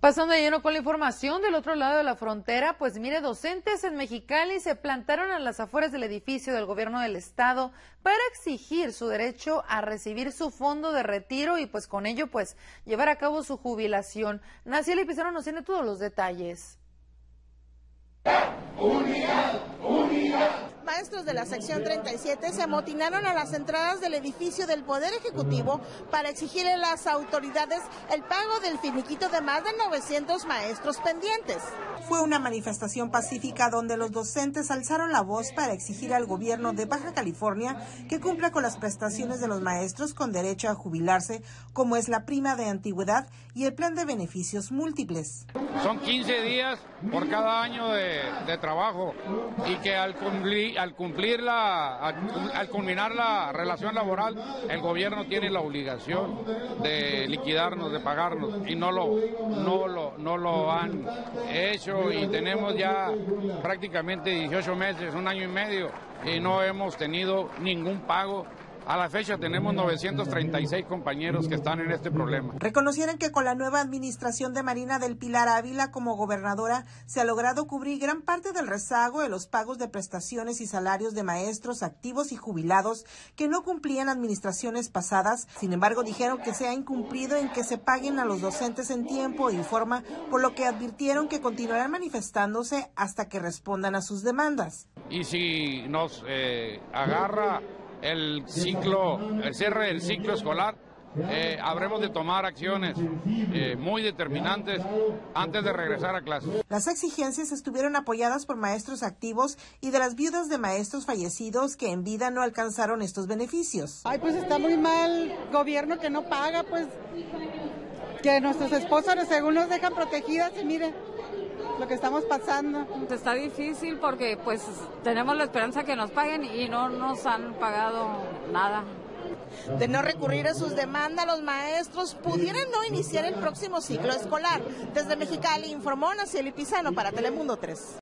Pasando de lleno con la información del otro lado de la frontera, pues mire, docentes en Mexicali se plantaron a las afueras del edificio del gobierno del estado para exigir su derecho a recibir su fondo de retiro y pues con ello pues llevar a cabo su jubilación. Nacieli Pizarro nos tiene todos los detalles. ¡Unidad! ¡Unidad! Maestros de la sección 37 se amotinaron a las entradas del edificio del Poder Ejecutivo para exigirle a las autoridades el pago del finiquito de más de 900 maestros pendientes. Fue una manifestación pacífica donde los docentes alzaron la voz para exigir al gobierno de Baja California que cumpla con las prestaciones de los maestros con derecho a jubilarse, como es la prima de antigüedad y el plan de beneficios múltiples. Son 15 días por cada año de trabajo y que al culminar la relación laboral, el gobierno tiene la obligación de liquidarnos, de pagarnos, y no lo han hecho, y tenemos ya prácticamente 18 meses, un año y medio, y no hemos tenido ningún pago. A la fecha tenemos 936 compañeros que están en este problema. Reconocieron que con la nueva administración de Marina del Pilar Ávila como gobernadora se ha logrado cubrir gran parte del rezago de los pagos de prestaciones y salarios de maestros activos y jubilados que no cumplían administraciones pasadas. Sin embargo, dijeron que se ha incumplido en que se paguen a los docentes en tiempo y forma, por lo que advirtieron que continuarán manifestándose hasta que respondan a sus demandas. Y si nos agarra el cierre del ciclo escolar, habremos de tomar acciones muy determinantes antes de regresar a clases. Las exigencias estuvieron apoyadas por maestros activos y de las viudas de maestros fallecidos que en vida no alcanzaron estos beneficios. Ay, pues está muy mal, gobierno que no paga, pues que nuestros esposos según nos dejan protegidas y miren lo que estamos pasando. Está difícil porque pues tenemos la esperanza que nos paguen y no nos han pagado nada. De no recurrir a sus demandas, los maestros pudieran no iniciar el próximo ciclo escolar. Desde Mexicali informó Nacieli Pizarro para Telemundo 3.